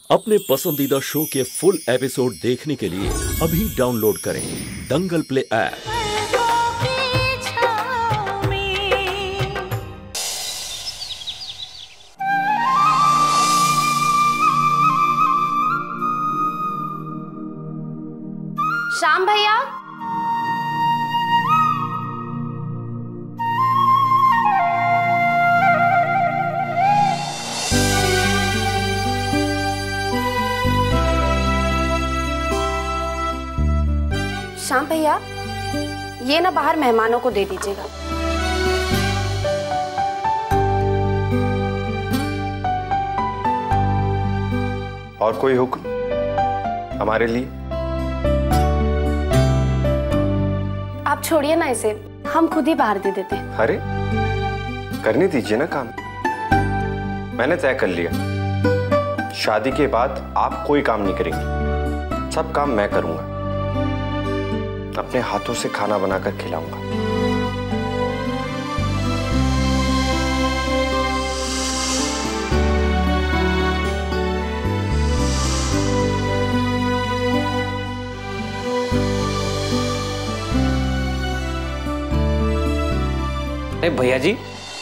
अपने पसंदीदा शो के फुल एपिसोड देखने के लिए अभी डाउनलोड करें दंगल प्ले ऐप। श्याम भैया, श्याम भैया, ये ना बाहर मेहमानों को दे दीजिएगा। और कोई हुक्म हमारे लिए? आप छोड़िए ना इसे, हम खुद ही बाहर दे देते हैं। अरे करने दीजिए ना काम। मैंने तय कर लिया, शादी के बाद आप कोई काम नहीं करेंगी, सब काम मैं करूंगा। अपने हाथों से खाना बनाकर खिलाऊंगा। अरे भैया जी,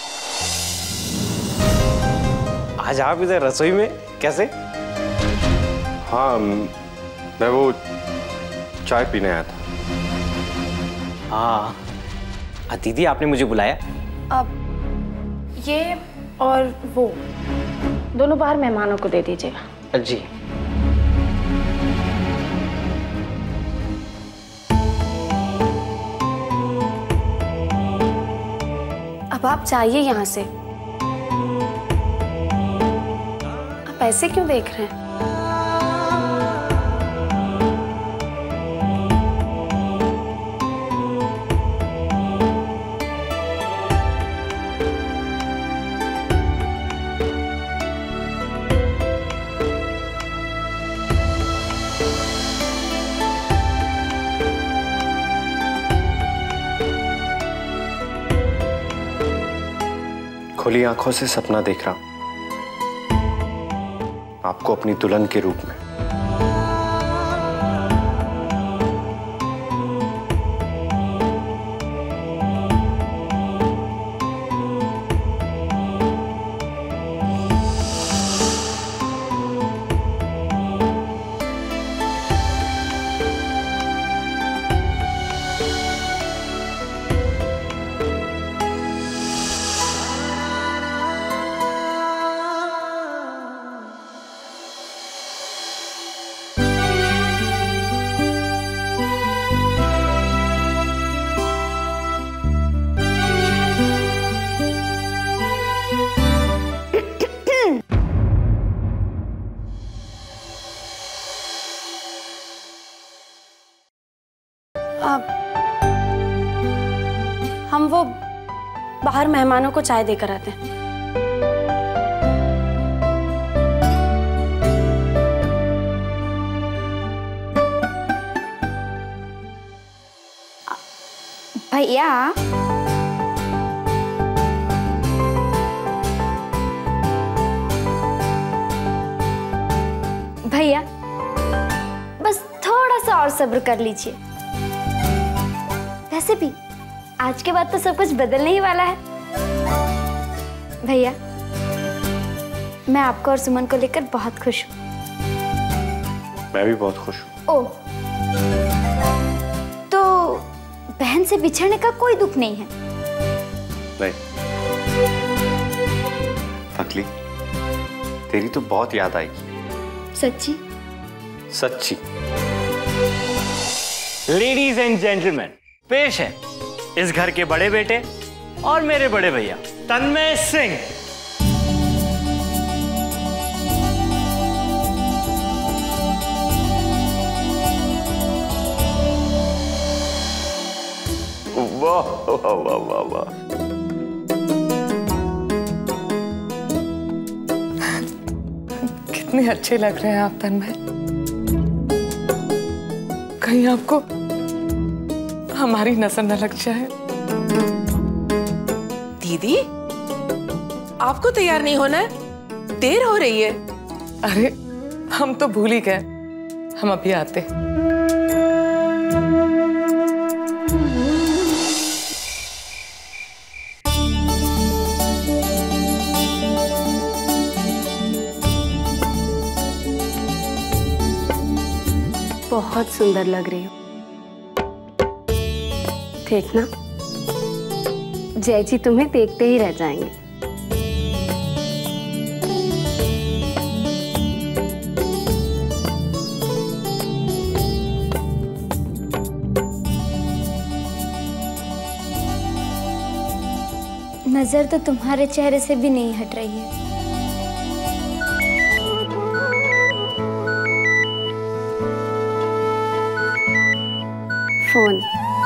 आज आप इधर रसोई में कैसे? हाँ, मैं वो चाय पीने आया था। हाँ दीदी, आपने मुझे बुलाया? अब ये और वो दोनों बाहर मेहमानों को दे दीजिएगा। जी। अब आप जाइए यहाँ से। आप ऐसे क्यों देख रहे हैं? खुली आंखों से सपना देख रहा हूं, आपको अपनी दुल्हन के रूप में। हम वो बाहर मेहमानों को चाय देकर आते हैं। भैया, भैया बस थोड़ा सा और सब्र कर लीजिए। वैसे भी आज के बाद तो सब कुछ बदलने ही वाला है। भैया, मैं आपको और सुमन को लेकर बहुत खुश हूँ। मैं भी बहुत खुश हूँ। ओह, तो बहन से बिछड़ने का कोई दुख नहीं है? नहीं पकली, तेरी तो बहुत याद आएगी। सच्ची? सच्ची। लेडीज एंड जेंटलमैन, पेश है इस घर के बड़े बेटे और मेरे बड़े भैया तन्मय सिंह। वाह वाह वाह वाह वाह। कितने अच्छे लग रहे हैं आप तन्मय। कहीं आपको हमारी नजर न लग जाए। दीदी, आपको तैयार नहीं होना है? देर हो रही है। अरे हम तो भूल ही गए, हम अभी आते। बहुत सुंदर लग रही हो। देखना, जय जी तुम्हें देखते ही रह जाएंगे। नजर तो तुम्हारे चेहरे से भी नहीं हट रही है। फोन।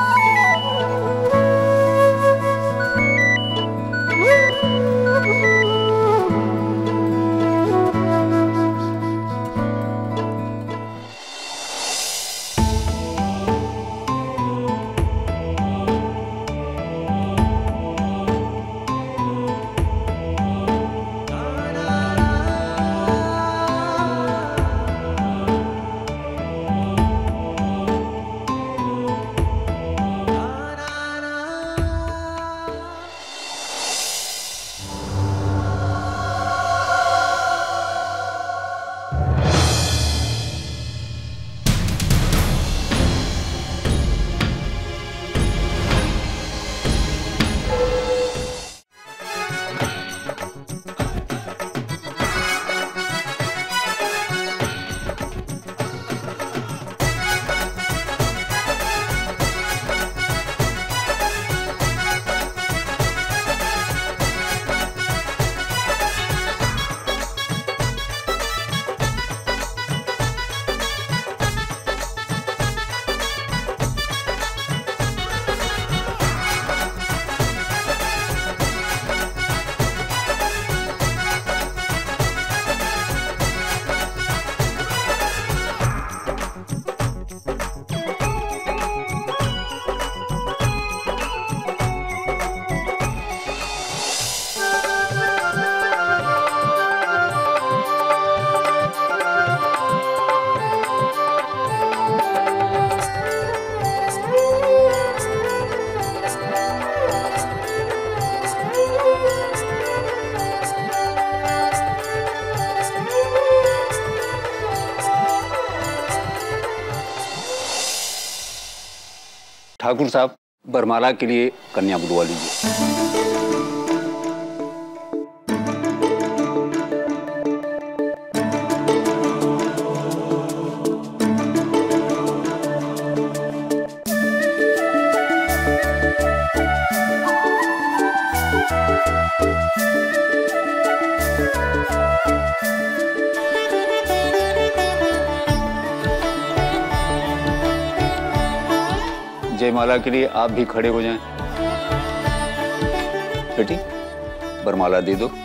ठाकुर साहब, बरमाला के लिए कन्या बुलवा लीजिए। जयमाला के लिए आप भी खड़े हो जाएं। बेटी, बरमाला दे दो।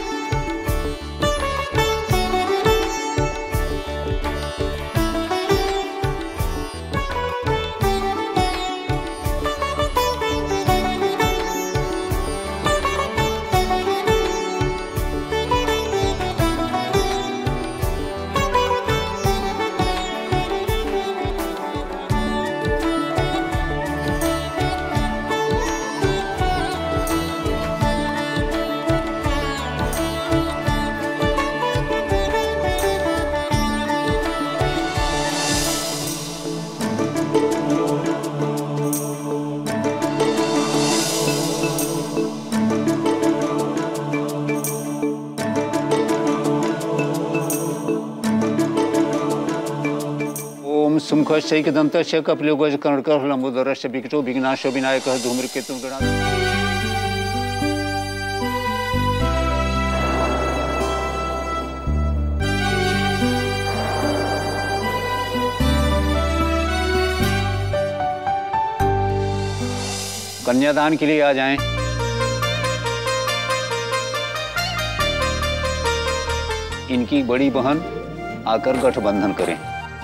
सुमुखश्चैक दन्तश्च कपिलयोगज कर्णकः लंबोदरश्च विकटो विघ्नाशो विनायकः धूम्रकेतुः गणाधिपः। कन्यादान के लिए आ जाएं। इनकी बड़ी बहन आकर गठबंधन करें।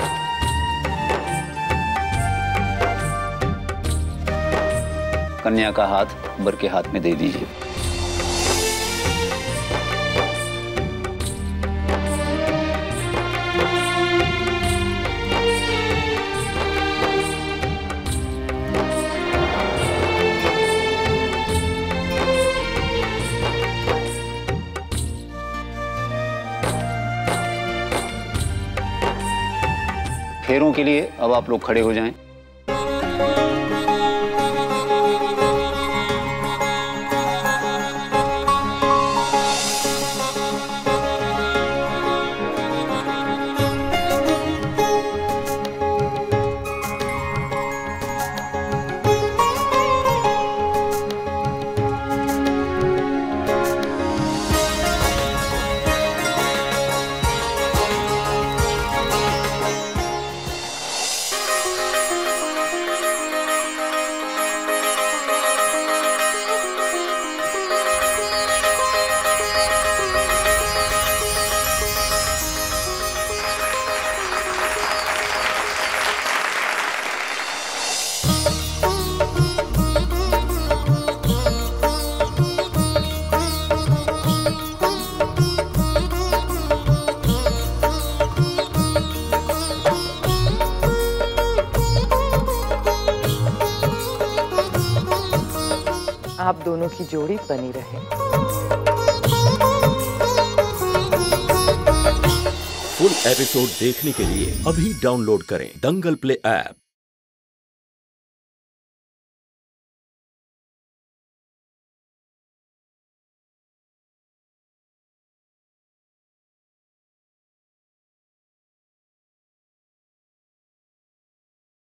कन्या का हाथ वर के हाथ में दे दीजिए। फेरों के लिए अब आप लोग खड़े हो जाएं। आप दोनों की जोड़ी बनी रहे। फुल एपिसोड देखने के लिए अभी डाउनलोड करें दंगल प्ले ऐप।